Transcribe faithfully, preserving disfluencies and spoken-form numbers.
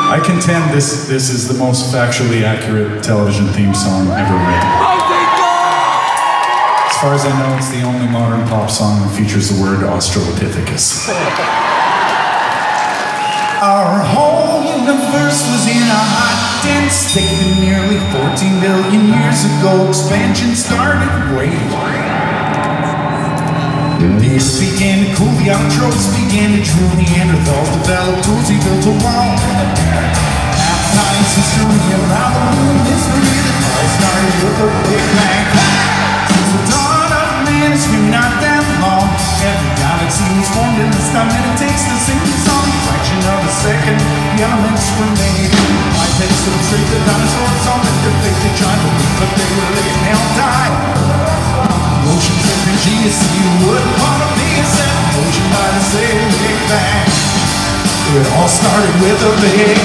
I contend this, this is the most factually accurate television theme song ever written. As far as I know, it's the only modern pop song that features the word Australopithecus. Our whole universe was in a hot, dense state that nearly fourteen billion years ago expansion started wave. The earth began to cool, the outros began to drool, Neanderthals developed tools, he built a wall. Math, science, history, around the moon, history, the all started with a big bang. Since the dawn of man, it's been not that long. Every galaxy was formed in this time, and it takes the same song. Fraction of a second, the elements were made. Bipeds illustrate the dinosaurs on the defect, they tried to live, but they were living, they all died. Oceans of energy, you wouldn't want to be a set. Ocean by the same Big Bang. It all started with a big